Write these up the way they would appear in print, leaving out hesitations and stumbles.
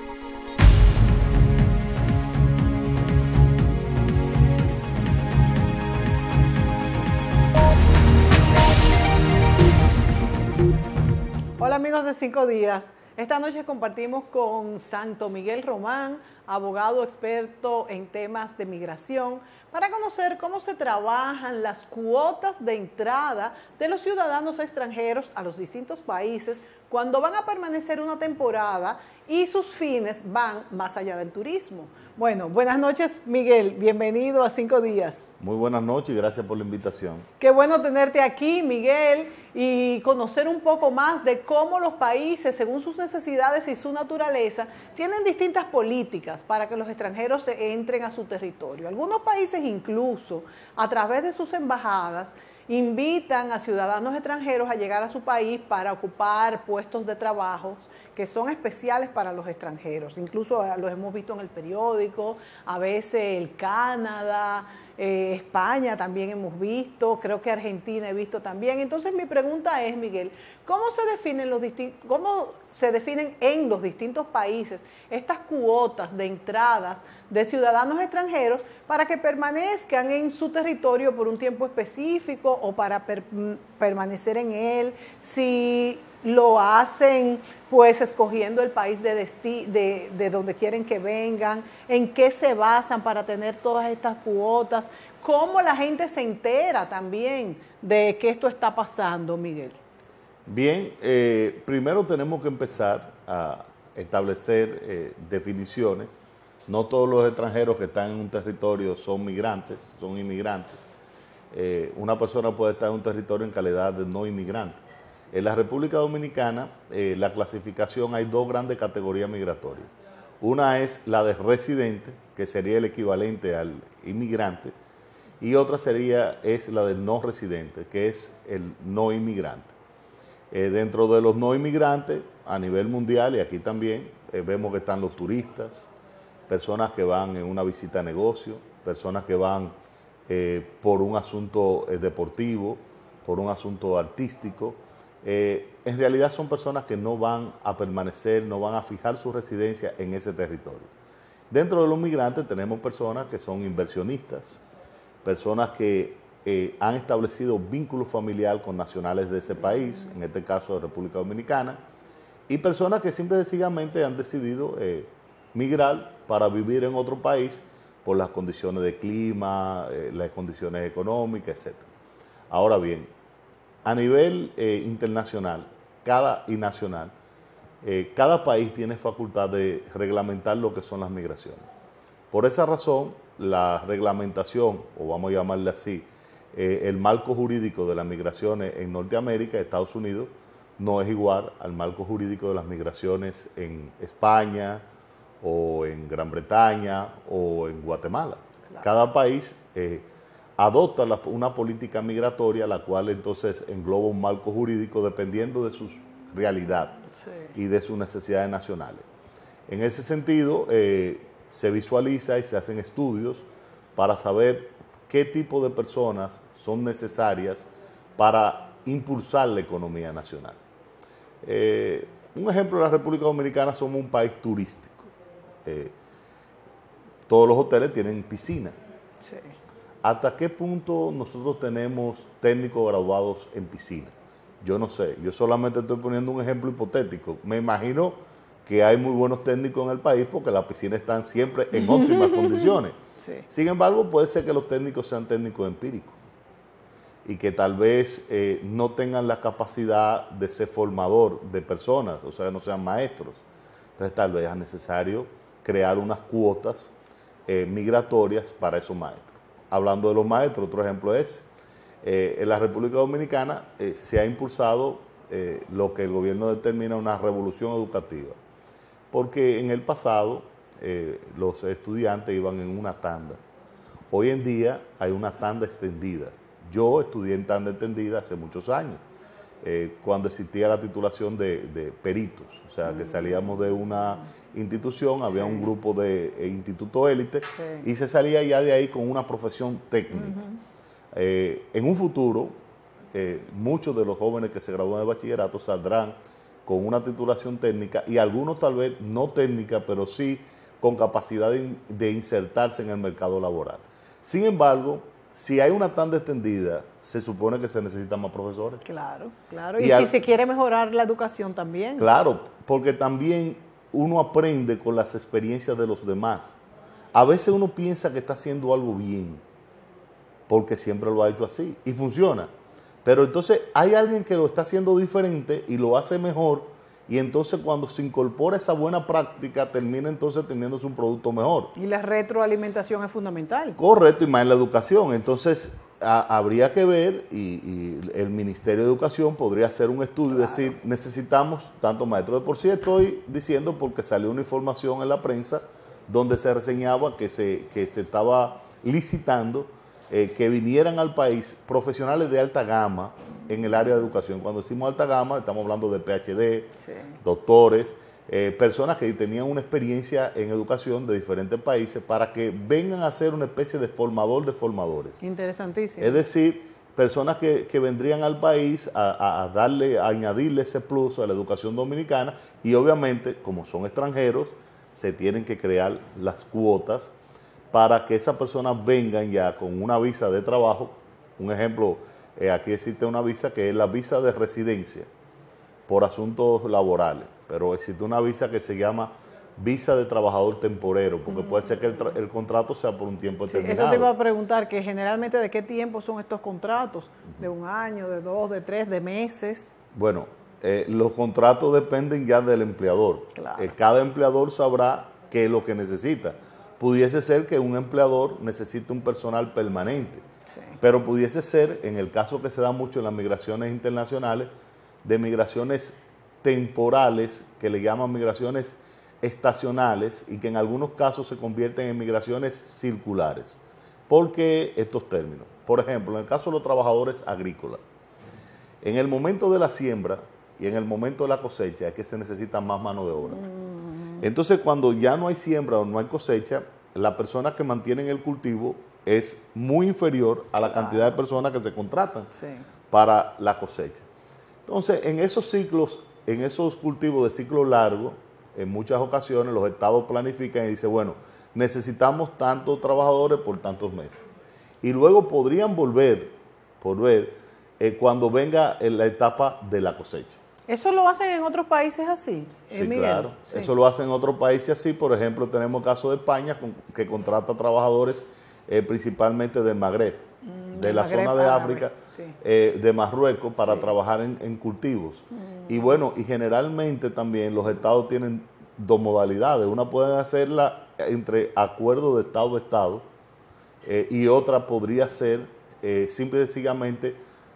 Hola amigos de 5 días, esta noche compartimos con Santo Miguel Román, abogado experto en temas de migración, para conocer cómo se trabajan las cuotas de entrada de los ciudadanos extranjeros a los distintos países cuando van a permanecer una temporada y sus fines van más allá del turismo. Bueno, buenas noches Miguel, bienvenido a 5 días. Muy buenas noches y gracias por la invitación. Qué bueno tenerte aquí, Miguel, y conocer un poco más de cómo los países, según sus necesidades y su naturaleza, tienen distintas políticas para que los extranjeros se entren a su territorio. Algunos países incluso, a través de sus embajadas, invitan a ciudadanos extranjeros a llegar a su país para ocupar puestos de trabajo que son especiales para los extranjeros. Incluso los hemos visto en el periódico, a veces el Canadá, España también hemos visto, creo que Argentina he visto también. Entonces mi pregunta es, Miguel, ¿cómo se definen en los distintos países estas cuotas de entradas de ciudadanos extranjeros para que permanezcan en su territorio por un tiempo específico o para permanecer en él? Si lo hacen pues escogiendo el país de donde quieren que vengan, en qué se basan para tener todas estas cuotas, cómo la gente se entera también de que esto está pasando, Miguel. Bien, primero tenemos que empezar a establecer definiciones. No todos los extranjeros que están en un territorio son migrantes, son inmigrantes. Una persona puede estar en un territorio en calidad de no inmigrante. En la República Dominicana, la clasificación, hay dos grandes categorías migratorias. Una es la de residente, que sería el equivalente al inmigrante, y otra es la del no residente, que es el no inmigrante. Dentro de los no inmigrantes, a nivel mundial y aquí también, vemos que están los turistas, personas que van en una visita a negocio, personas que van por un asunto deportivo, por un asunto artístico. En realidad son personas que no van a permanecer, no van a fijar su residencia en ese territorio. Dentro de los migrantes tenemos personas que son inversionistas, personas que han establecido vínculo familiar con nacionales de ese país, en este caso de República Dominicana, y personas que simple y sencillamente han decidido migrar para vivir en otro país por las condiciones de clima, las condiciones económicas, etc. Ahora bien, a nivel internacional y nacional, cada país tiene facultad de reglamentar lo que son las migraciones. Por esa razón, la reglamentación, o vamos a llamarle así, el marco jurídico de las migraciones en Norteamérica, Estados Unidos, no es igual al marco jurídico de las migraciones en España, o en Gran Bretaña, o en Guatemala. Claro. Cada país adopta una política migratoria, la cual entonces engloba un marco jurídico dependiendo de su realidad y de sus necesidades nacionales. En ese sentido, se visualiza y se hacen estudios para saber qué tipo de personas son necesarias para impulsar la economía nacional. Un ejemplo, la República Dominicana somos un país turístico. Todos los hoteles tienen piscina. Sí. ¿Hasta qué punto nosotros tenemos técnicos graduados en piscina? Yo no sé, yo solamente estoy poniendo un ejemplo hipotético. Me imagino que hay muy buenos técnicos en el país porque las piscinas están siempre en óptimas condiciones. Sí. Sin embargo, puede ser que los técnicos sean técnicos empíricos y que tal vez no tengan la capacidad de ser formador de personas, o sea, no sean maestros. Entonces tal vez es necesario crear unas cuotas migratorias para esos maestros. Hablando de los maestros, otro ejemplo es, en la República Dominicana se ha impulsado lo que el gobierno determina una revolución educativa, porque en el pasado los estudiantes iban en una tanda. Hoy en día hay una tanda extendida. Yo estudié en tanda extendida hace muchos años, cuando existía la titulación de peritos, o sea, que salíamos de una institución, había un grupo de instituto élite y se salía ya de ahí con una profesión técnica. En un futuro, muchos de los jóvenes que se gradúan de bachillerato saldrán con una titulación técnica y algunos tal vez no técnica, pero sí con capacidad de insertarse en el mercado laboral. Sin embargo, si hay una tanda extendida, se supone que se necesitan más profesores. Claro, claro. Y si se quiere mejorar la educación también. Claro, porque también uno aprende con las experiencias de los demás. A veces uno piensa que está haciendo algo bien, porque siempre lo ha hecho así, y funciona. Pero entonces hay alguien que lo está haciendo diferente y lo hace mejor, y entonces cuando se incorpora esa buena práctica, termina entonces teniéndose un producto mejor. Y la retroalimentación es fundamental. Correcto, y más en la educación. Entonces, habría que ver, y el Ministerio de Educación podría hacer un estudio y decir, necesitamos tantos maestros. De por sí estoy diciendo porque salió una información en la prensa donde se reseñaba que se estaba licitando que vinieran al país profesionales de alta gama en el área de educación. Cuando decimos alta gama, estamos hablando de PhD, sí, doctores, personas que tenían una experiencia en educación de diferentes países para que vengan a ser una especie de formador de formadores. Interesantísimo. Es decir, personas que vendrían al país a añadirle ese plus a la educación dominicana y obviamente, como son extranjeros, se tienen que crear las cuotas para que esas personas vengan ya con una visa de trabajo. Un ejemplo, aquí existe una visa que es la visa de residencia por asuntos laborales, pero existe una visa que se llama visa de trabajador temporero, porque puede ser que el contrato sea por un tiempo determinado. Eso te iba a preguntar, que generalmente ¿de qué tiempo son estos contratos? ¿De un año, de 2, de 3, de meses? Bueno, los contratos dependen ya del empleador. Claro. Cada empleador sabrá qué es lo que necesita. Pudiese ser que un empleador necesite un personal permanente, sí, pero pudiese ser, en el caso que se da mucho en las migraciones internacionales, de migraciones temporales, que le llaman migraciones estacionales y que en algunos casos se convierten en migraciones circulares. ¿Por qué estos términos? Por ejemplo, en el caso de los trabajadores agrícolas, en el momento de la siembra y en el momento de la cosecha es que se necesita más mano de obra. Entonces, cuando ya no hay siembra o no hay cosecha, la persona que mantiene el cultivo es muy inferior a la cantidad de personas que se contratan, sí, para la cosecha. Entonces, en esos ciclos, en esos cultivos de ciclo largo, en muchas ocasiones los estados planifican y dicen, bueno, necesitamos tantos trabajadores por tantos meses. Y luego podrían volver cuando venga la etapa de la cosecha. ¿Eso lo hacen en otros países así, sí, Miguel? Claro, sí, eso lo hacen en otros países así. Por ejemplo, tenemos el caso de España, que contrata trabajadores principalmente del Magreb, de la zona de África, sí, de Marruecos, para sí, trabajar en cultivos. Y bueno, y generalmente también los estados tienen dos modalidades. Una pueden hacerla entre acuerdo de estado a estado y otra podría ser simple y sencillamente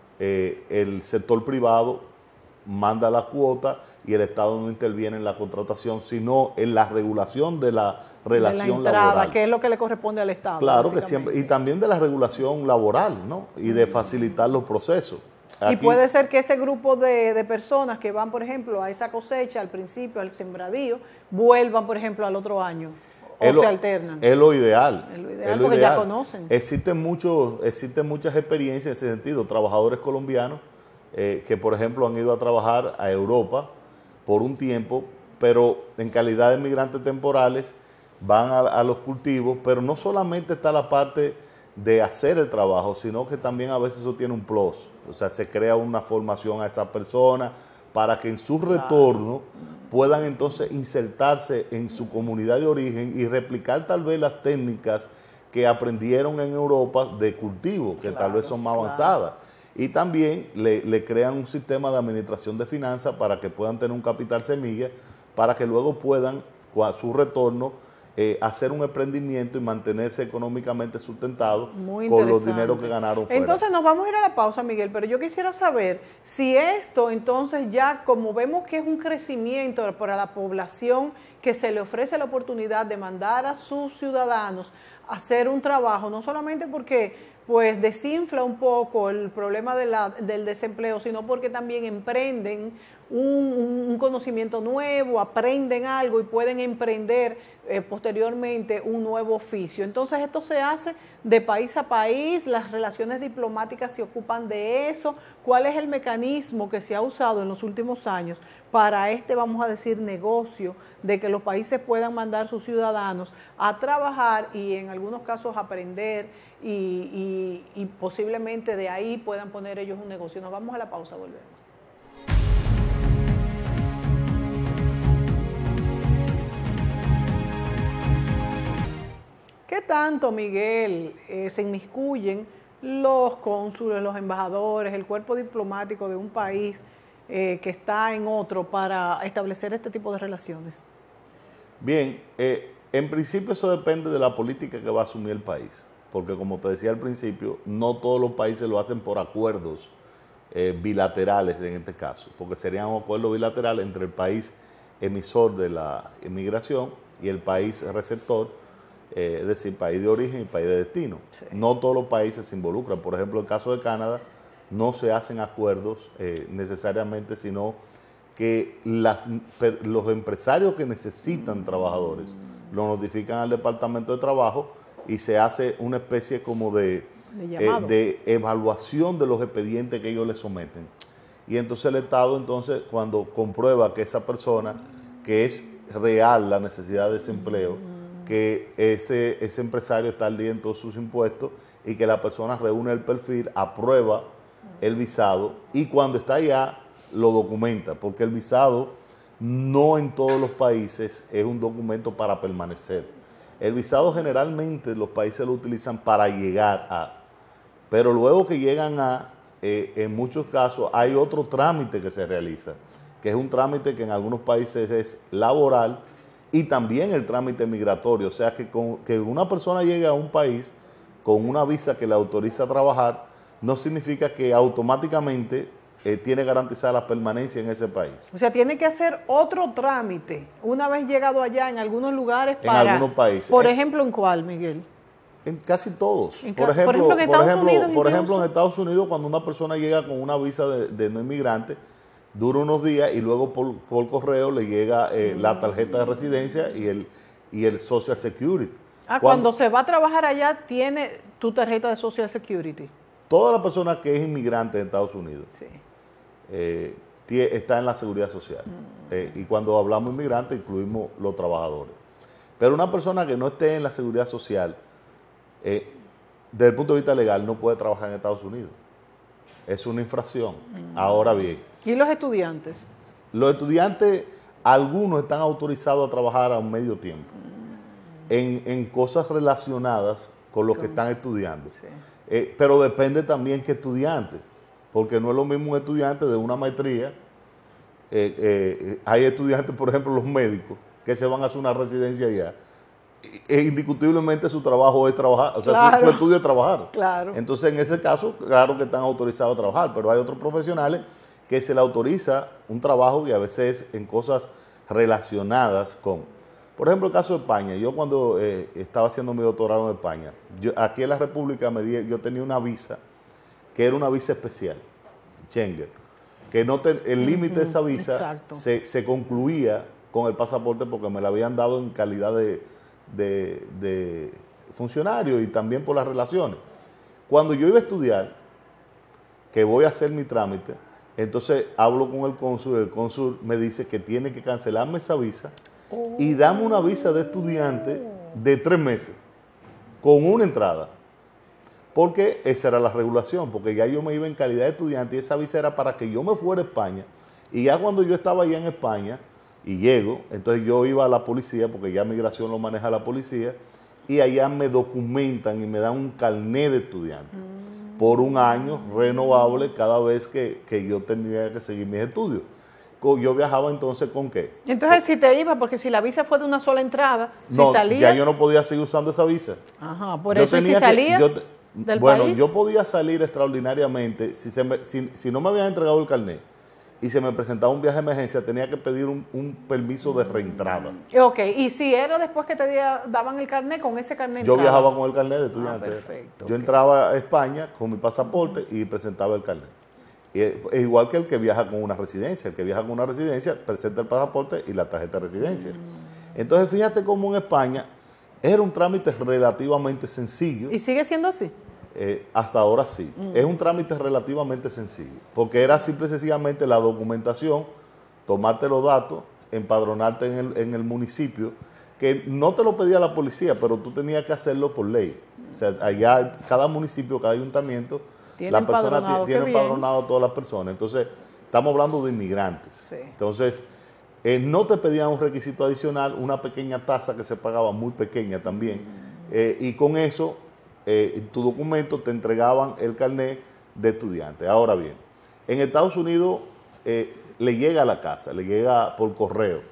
el sector privado manda la cuota y el Estado no interviene en la contratación, sino en la regulación de la relación de la entrada, laboral. Que es lo que le corresponde al Estado. Claro que siempre, y también de la regulación laboral, ¿no? Y de facilitar los procesos. Aquí, y puede ser que ese grupo de personas que van, por ejemplo, a esa cosecha, al principio, al sembradío, vuelvan, por ejemplo, al otro año. O se alternan. Es lo ideal. Es lo ideal porque ya conocen. Existen muchas experiencias en ese sentido. Trabajadores colombianos que, por ejemplo, han ido a trabajar a Europa por un tiempo, pero en calidad de migrantes temporales van a los cultivos, pero no solamente está la parte de hacer el trabajo, sino que también a veces eso tiene un plus. O sea, se crea una formación a esa persona para que en su retorno puedan entonces insertarse en su comunidad de origen y replicar tal vez las técnicas que aprendieron en Europa de cultivo, que tal vez son más avanzadas. Y también le crean un sistema de administración de finanzas para que puedan tener un capital semilla, para que luego puedan, a su retorno, hacer un emprendimiento y mantenerse económicamente sustentados con los dineros que ganaron fuera. Entonces nos vamos a ir a la pausa, Miguel, pero yo quisiera saber si esto entonces ya, como vemos que es un crecimiento para la población que se le ofrece la oportunidad de mandar a sus ciudadanos a hacer un trabajo, no solamente porque pues desinfla un poco el problema del desempleo, sino porque también emprenden un conocimiento nuevo, aprenden algo y pueden emprender posteriormente un nuevo oficio. Entonces esto se hace de país a país, las relaciones diplomáticas se ocupan de eso. ¿Cuál es el mecanismo que se ha usado en los últimos años para vamos a decir, negocio de que los países puedan mandar sus ciudadanos a trabajar y en algunos casos aprender y posiblemente de ahí puedan poner ellos un negocio? Nos vamos a la pausa, volvemos. ¿Qué tanto, Miguel, se inmiscuyen los cónsules, los embajadores, el cuerpo diplomático de un país que está en otro para establecer este tipo de relaciones? Bien, en principio eso depende de la política que va a asumir el país, porque como te decía al principio, no todos los países lo hacen por acuerdos bilaterales en este caso, porque serían un acuerdo bilateral entre el país emisor de la inmigración y el país receptor, es decir, país de origen y país de destino. Sí. No todos los países se involucran. Por ejemplo, en el caso de Canadá, no se hacen acuerdos necesariamente, sino que los empresarios que necesitan trabajadores lo notifican al Departamento de Trabajo y se hace una especie como de evaluación de los expedientes que ellos le someten. Y entonces el Estado, entonces, cuando comprueba que esa persona, que es real la necesidad de ese empleo, que ese empresario está al día en todos sus impuestos y que la persona reúne el perfil, aprueba el visado y cuando está allá lo documenta, porque el visado no en todos los países es un documento para permanecer. El visado generalmente los países lo utilizan para llegar a, pero luego que llegan a, en muchos casos hay otro trámite que se realiza, que es un trámite que en algunos países es laboral y también el trámite migratorio, o sea que una persona llegue a un país con una visa que le autoriza a trabajar, no significa que automáticamente tiene garantizada la permanencia en ese país. O sea, tiene que hacer otro trámite una vez llegado allá en algunos lugares en algunos países. Por ejemplo, ¿en cuál, Miguel? En casi todos. Por ejemplo, en Estados Unidos, cuando una persona llega con una visa de no inmigrante, dura unos días y luego por correo le llega la tarjeta de residencia y el Social Security. Cuando se va a trabajar allá, tiene tu tarjeta de Social Security. Toda la persona que es inmigrante en Estados Unidos sí. Está en la seguridad social. Y cuando hablamos inmigrante, incluimos los trabajadores. Pero una persona que no esté en la seguridad social, desde el punto de vista legal, no puede trabajar en Estados Unidos. Es una infracción. Ahora bien. ¿Y los estudiantes? Los estudiantes, algunos están autorizados a trabajar a un medio tiempo en cosas relacionadas con lo que están estudiando. Sí. Pero depende también qué estudiante, porque no es lo mismo un estudiante de una maestría. Hay estudiantes, por ejemplo, los médicos, que se van a hacer una residencia allá. Indiscutiblemente su trabajo es trabajar, o sea, claro. Su estudio es trabajar. Claro. Entonces, en ese caso, claro que están autorizados a trabajar, pero hay otros profesionales que se le autoriza un trabajo y a veces en cosas relacionadas con, por ejemplo, el caso de España. Yo cuando estaba haciendo mi doctorado en España, aquí en la República yo tenía una visa que era una visa especial, Schengen, que el límite de esa visa se concluía con el pasaporte porque me la habían dado en calidad de funcionario y también por las relaciones. Cuando yo iba a estudiar, que voy a hacer mi trámite, entonces hablo con el cónsul me dice que tiene que cancelarme esa visa y dame una visa de estudiante de 3 meses con una entrada, porque esa era la regulación, porque ya yo me iba en calidad de estudiante y esa visa era para que yo me fuera a España, y ya cuando yo estaba allá en España y llego, entonces yo iba a la policía, porque ya migración lo maneja la policía, y allá me documentan y me dan un carnet de estudiante por un año renovable cada vez que yo tenía que seguir mis estudios. Yo viajaba entonces ¿con qué? Entonces si te iba, porque si la visa fue de una sola entrada, no, si salías... ya yo no podía seguir usando esa visa. Ajá, por eso si salías del bueno, país... yo podía salir extraordinariamente, si no me habían entregado el carnet y se me presentaba un viaje de emergencia, tenía que pedir un permiso de reentrada. Ok, y si era después que te daban el carnet, con ese carnet yo viajaba con el carnet de estudiante. Perfecto. Yo entraba a España con mi pasaporte y presentaba el carnet. Es igual que el que viaja con una residencia. El que viaja con una residencia presenta el pasaporte y la tarjeta de residencia. Entonces, fíjate cómo en España era un trámite relativamente sencillo. ¿Y sigue siendo así? Hasta ahora sí. Es un trámite relativamente sencillo, porque era simple y sencillamente la documentación, tomarte los datos, empadronarte en el municipio, que no te lo pedía la policía, pero tú tenías que hacerlo por ley. O sea, allá cada municipio, cada ayuntamiento, la persona tiene empadronado a todas las personas. Entonces, estamos hablando de inmigrantes. Sí. Entonces, no te pedían un requisito adicional, una pequeña tasa que se pagaba, muy pequeña también, y con eso, tu documento te entregaban el carnet de estudiante. Ahora bien, en Estados Unidos le llega a la casa, le llega por correo.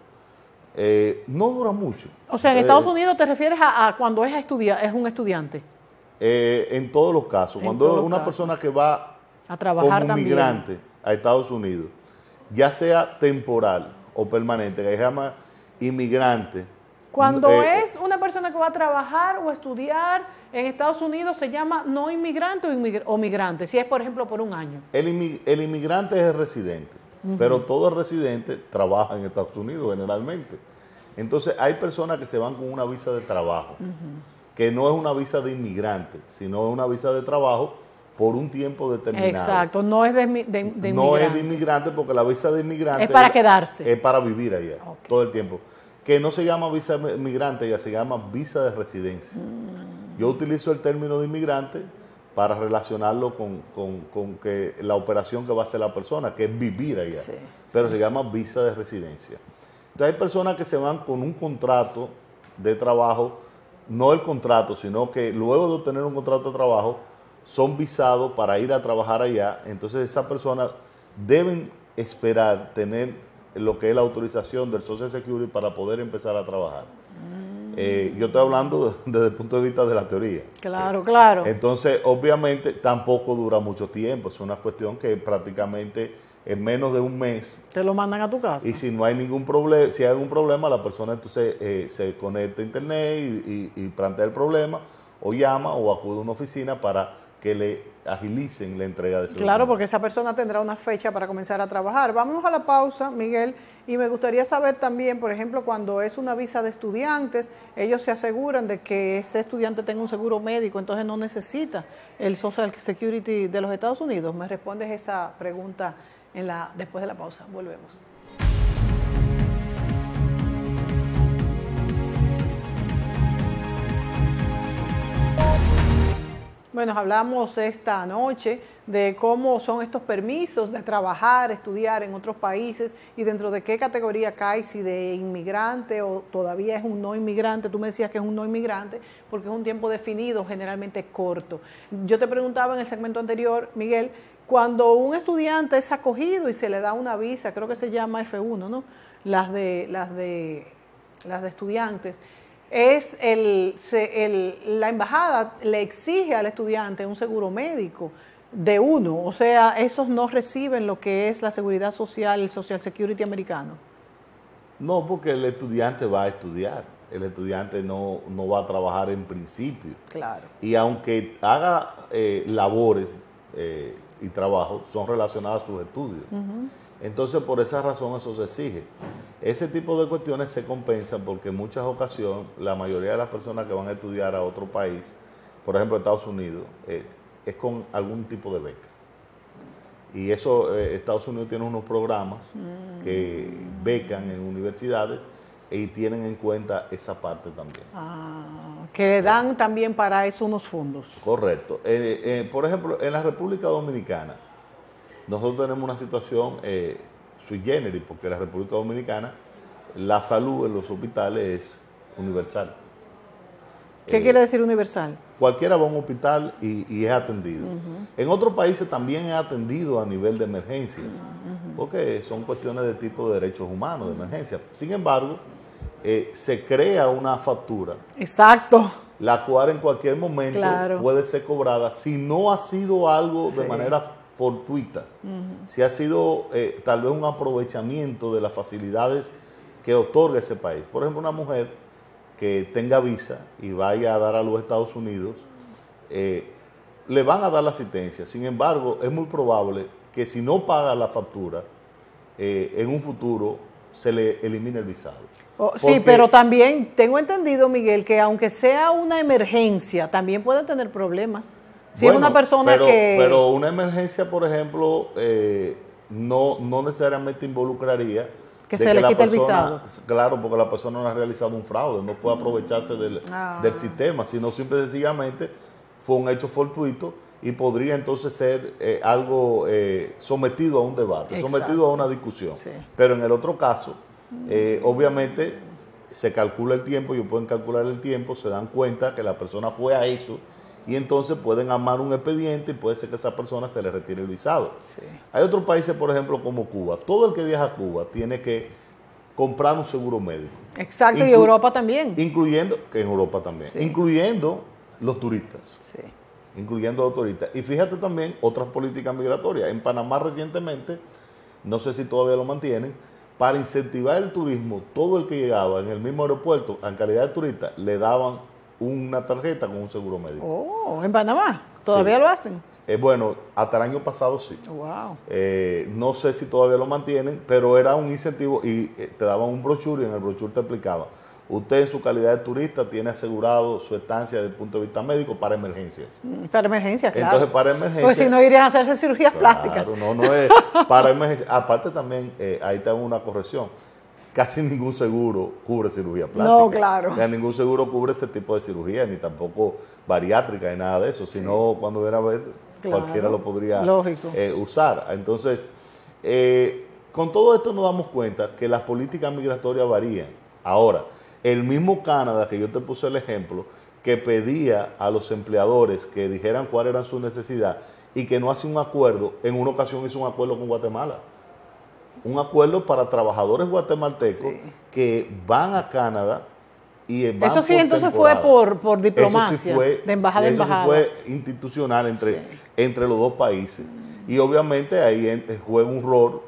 No dura mucho. O sea, en Estados Unidos te refieres a cuando es un estudiante. En todos los casos, cuando es una persona que va a trabajar como inmigrante a Estados Unidos, ya sea temporal o permanente, que se llama inmigrante. Cuando es una persona que va a trabajar o estudiar en Estados Unidos, se llama no inmigrante o migrante, si es, por ejemplo, por un año. El inmigrante es el residente, pero todo el residente trabaja en Estados Unidos generalmente. Entonces, hay personas que se van con una visa de trabajo, que no es una visa de inmigrante, sino es una visa de trabajo por un tiempo determinado. Exacto, no es de inmigrante. No es de inmigrante, porque la visa de inmigrante es para quedarse. Es para vivir allá, todo el tiempo. Que no se llama visa de inmigrante, ya se llama visa de residencia. Yo utilizo el término de inmigrante para relacionarlo con que la operación que va a hacer la persona, que es vivir allá, pero se llama visa de residencia. Entonces hay personas que se van con un contrato de trabajo, no el contrato, sino que luego de obtener un contrato de trabajo, son visados para ir a trabajar allá. Entonces esas personas deben esperar tener lo que es la autorización del Social Security para poder empezar a trabajar. Yo estoy hablando desde el punto de vista de la teoría. Claro, claro. Entonces, obviamente, tampoco dura mucho tiempo. Es una cuestión que prácticamente en menos de un mes te lo mandan a tu casa. Y si no hay ningún problema, si hay algún problema, la persona entonces se conecta a internet y plantea el problema, o llama o acude a una oficina para que le agilicen la entrega de ese documento. Claro, porque esa persona tendrá una fecha para comenzar a trabajar. Vámonos a la pausa, Miguel, y me gustaría saber también, por ejemplo, cuando es una visa de estudiantes, ellos se aseguran de que ese estudiante tenga un seguro médico, entonces no necesita el Social Security de los Estados Unidos. Me respondes esa pregunta después de la pausa. Volvemos. Bueno, hablamos esta noche de cómo son estos permisos de trabajar, estudiar en otros países y dentro de qué categoría cae, si de inmigrante o todavía es un no inmigrante. Tú me decías que es un no inmigrante porque es un tiempo definido, generalmente corto. Yo te preguntaba en el segmento anterior, Miguel, cuando un estudiante es acogido y se le da una visa, creo que se llama F1, ¿no? Las de estudiantes. La embajada le exige al estudiante un seguro médico de uno, o sea, esos no reciben lo que es la seguridad social, el Social Security americano. No, porque el estudiante va a estudiar, el estudiante no va a trabajar en principio. Claro. Y aunque haga labores y trabajo, son relacionadas a sus estudios. Entonces, por esa razón eso se exige. Ese tipo de cuestiones se compensan porque en muchas ocasiones la mayoría de las personas que van a estudiar a otro país, por ejemplo Estados Unidos, es con algún tipo de beca. Y eso, Estados Unidos tiene unos programas que becan en universidades y tienen en cuenta esa parte también. Que le dan también para eso unos fondos. Correcto. Por ejemplo, en la República Dominicana, nosotros tenemos una situación sui generis, porque en la República Dominicana la salud en los hospitales es universal. ¿Qué quiere decir universal? Cualquiera va a un hospital y es atendido. En otros países también es atendido a nivel de emergencias, porque son cuestiones de tipo de derechos humanos, de emergencia. Sin embargo, se crea una factura. Exacto. La cual en cualquier momento puede ser cobrada si no ha sido algo de manera fortuita, si ha sido tal vez un aprovechamiento de las facilidades que otorga ese país. Por ejemplo, una mujer que tenga visa y vaya a dar a los Estados Unidos, le van a dar la asistencia. Sin embargo, es muy probable que si no paga la factura, en un futuro se le elimina el visado. Sí, pero también tengo entendido, Miguel, que aunque sea una emergencia, también pueden tener problemas. Si es una persona Pero una emergencia, por ejemplo, no necesariamente involucraría que se le quite el visado. Claro, porque la persona no ha realizado un fraude, no fue a aprovecharse del sistema, sino simple y sencillamente fue un hecho fortuito y podría entonces ser algo sometido a un debate, exacto, sometido a una discusión. Sí. Pero en el otro caso, obviamente se calcula el tiempo, ellos pueden calcular el tiempo, se dan cuenta que la persona fue a eso y entonces pueden armar un expediente y puede ser que a esa persona se le retire el visado. Sí. Hay otros países, por ejemplo, como Cuba. Todo el que viaja a Cuba tiene que comprar un seguro médico. Exacto, y Europa también. Incluyendo los turistas. Sí. Incluyendo los turistas. Y fíjate también otras políticas migratorias. En Panamá recientemente, no sé si todavía lo mantienen, para incentivar el turismo, todo el que llegaba en el mismo aeropuerto, en calidad de turista, le daban una tarjeta con un seguro médico. Oh, ¿en Panamá? ¿Todavía sí lo hacen? Bueno, hasta el año pasado sí. Wow. No sé si todavía lo mantienen, pero era un incentivo y te daban un brochure y en el brochure te explicaba: usted en su calidad de turista tiene asegurado su estancia desde el punto de vista médico para emergencias. Para emergencias, claro. Entonces, para emergencias... Porque si no irían a hacerse cirugías plásticas. Claro, no es para emergencias. Aparte también, ahí te hago una corrección. Casi ningún seguro cubre cirugía plástica. No, claro. O sea, ningún seguro cubre ese tipo de cirugía, ni tampoco bariátrica, ni nada de eso. Sí. Sino cuando viene a ver, claro, cualquiera lo podría usar. Entonces, con todo esto nos damos cuenta que las políticas migratorias varían. Ahora, el mismo Canadá, que yo te puse el ejemplo, que pedía a los empleadores que dijeran cuál era su necesidad y que no hace un acuerdo, en una ocasión hizo un acuerdo con Guatemala. Un acuerdo para trabajadores guatemaltecos que van a Canadá y van eso sí, por entonces temporada. Fue por diplomacia, eso sí fue, de embajada a embajada. Eso sí fue institucional entre los dos países. Y obviamente ahí juega un rol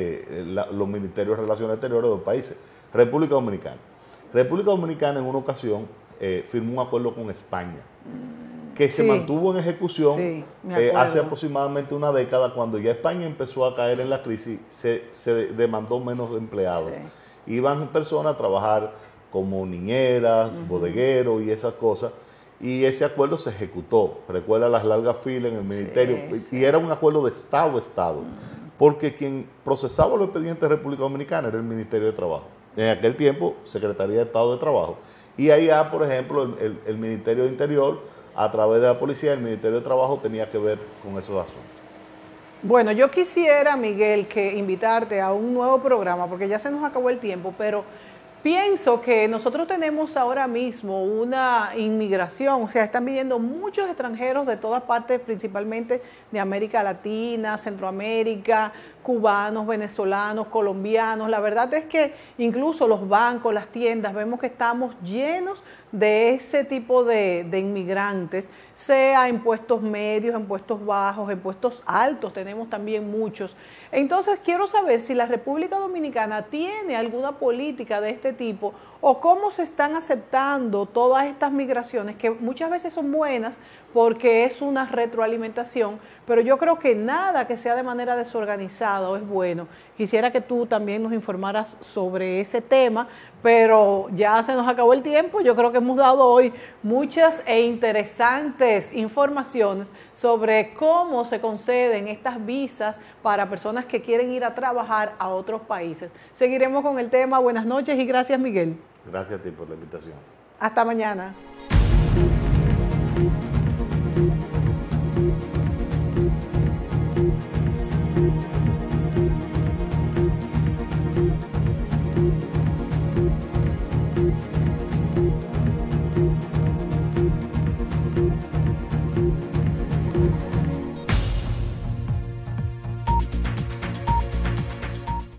los ministerios de Relaciones Exteriores de los países. República Dominicana en una ocasión firmó un acuerdo con España que se mantuvo en ejecución hace aproximadamente una década, cuando ya España empezó a caer en la crisis, se demandó menos empleados. Sí. Iban personas a trabajar como niñeras, bodegueros y esas cosas, y ese acuerdo se ejecutó. Recuerda las largas filas en el ministerio, y era un acuerdo de Estado a Estado, porque quien procesaba los expedientes de República Dominicana era el Ministerio de Trabajo. En aquel tiempo, Secretaría de Estado de Trabajo. Y allá, por ejemplo, el Ministerio de Interior, a través de la policía, el Ministerio de Trabajo tenía que ver con esos asuntos. Bueno, yo quisiera, Miguel, que invitarte a un nuevo programa, porque ya se nos acabó el tiempo, pero pienso que nosotros tenemos ahora mismo una inmigración, o sea, están viniendo muchos extranjeros de todas partes, principalmente de América Latina, Centroamérica, cubanos, venezolanos, colombianos. La verdad es que incluso los bancos, las tiendas, vemos que estamos llenos de ese tipo de inmigrantes, sea en puestos medios, en puestos bajos, en puestos altos, tenemos también muchos. Entonces quiero saber si la República Dominicana tiene alguna política de este tipo o cómo se están aceptando todas estas migraciones, que muchas veces son buenas porque es una retroalimentación, pero yo creo que nada que sea de manera desorganizada es bueno. Quisiera que tú también nos informaras sobre ese tema, pero ya se nos acabó el tiempo. Yo creo que hemos dado hoy muchas e interesantes informaciones sobre cómo se conceden estas visas para personas que quieren ir a trabajar a otros países. Seguiremos con el tema. Buenas noches y gracias, Miguel. Gracias a ti por la invitación. Hasta mañana.